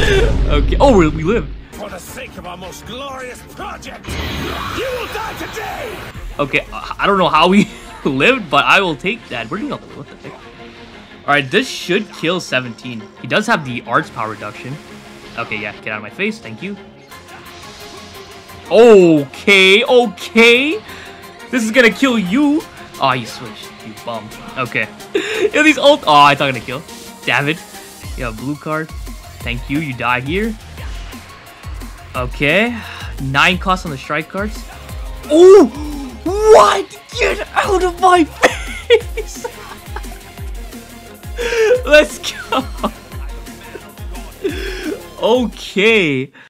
Okay. Oh, we live. For the sake of our most glorious project, you will die today! Okay, I don't know how we lived, but I will take that. We're doing all the what the heck? Alright, this should kill 17. He does have the arts power reduction. Okay, yeah, get out of my face, thank you. Okay, okay. This is gonna kill you. Oh, you switched, you bum. Okay. Yeah, these ult. Oh, I thought I was gonna kill. Damn it. You have a blue card. Thank you, you die here. Okay. 9 cost on the strike cards. Oh! What? Get out of my face! Let's go. Okay.